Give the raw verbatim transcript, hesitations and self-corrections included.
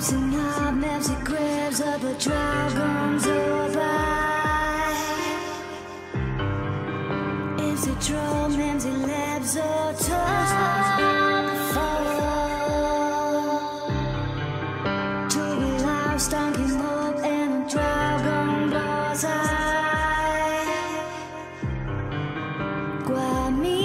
Mixing up maps, it grabs up a dragon's by. Is it troll, names it labs or top fall? To be loud, stunk him up and a dragon blows eye. Guami